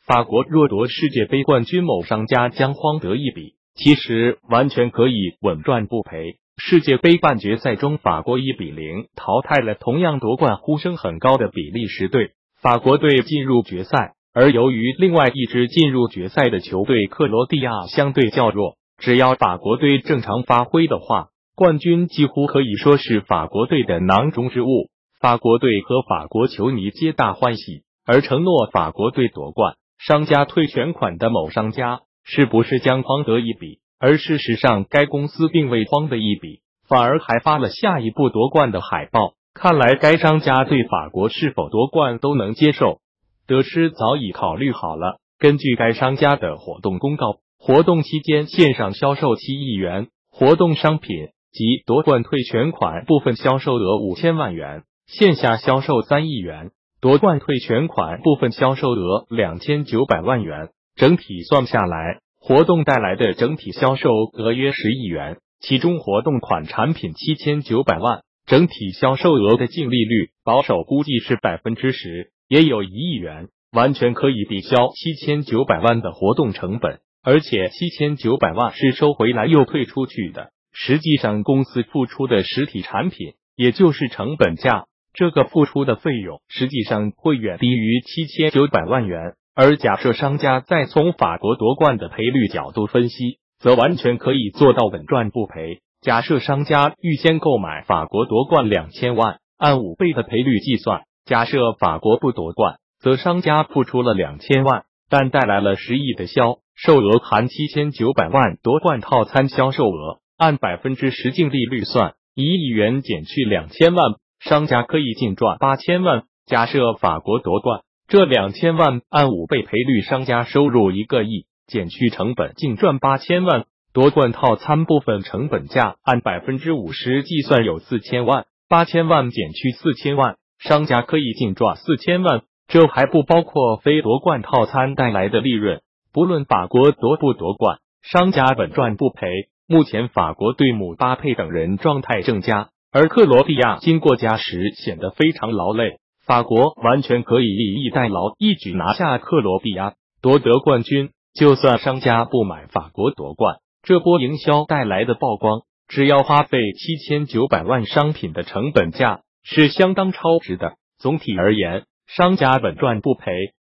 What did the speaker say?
法国若夺世界杯冠军，某商家将慌得一笔，其实完全可以稳赚不赔。世界杯半决赛中，法国1-0淘汰了同样夺冠呼声很高的比利时队，法国队进入决赛。而由于另外一支进入决赛的球队克罗地亚相对较弱，只要法国队正常发挥的话，冠军几乎可以说是法国队的囊中之物。法国队和法国球迷皆大欢喜，而承诺法国队夺冠，商家退全款的某商家是不是将慌得一笔？而事实上，该公司并未慌得一笔，反而还发了下一步夺冠的海报。看来该商家对法国是否夺冠都能接受，得失早已考虑好了。根据该商家的活动公告，活动期间线上销售7亿元，活动商品及夺冠退全款部分销售额5000万元，线下销售3亿元，夺冠退全款部分销售额2900万元。整体算下来，活动带来的整体销售额约10亿元，其中活动款产品7900万，整体销售额的净利率保守估计是 10%， 也有1亿元，完全可以抵消7900万的活动成本，而且7900万是收回来又退出去的，实际上公司付出的实体产品，也就是成本价，这个付出的费用实际上会远低于7900万元。而假设商家再从法国夺冠的赔率角度分析，则完全可以做到稳赚不赔。假设商家预先购买法国夺冠2000万，按5倍的赔率计算，假设法国不夺冠，则商家付出了2000万，但带来了10亿的销售额，含7900万夺冠套餐销售额，按 10% 净利率算，1亿元减去2000万，商家可以净赚8000万。假设法国夺冠，这2000万按5倍赔率，商家收入1个亿，减去成本净赚8000万。夺冠套餐部分成本价按 50% 计算有4000万，8000万减去4000万，商家可以净赚4000万。这还不包括非夺冠套餐带来的利润。不论法国夺不夺冠，商家稳赚不赔。目前法国队姆巴佩等人状态正佳，而克罗地亚经过加时显得非常劳累。法国完全可以以逸待劳，一举拿下克罗地亚，夺得冠军。就算商家不买法国夺冠，这波营销带来的曝光，只要花费7900万商品的成本价，是相当超值的。总体而言，商家稳赚不赔，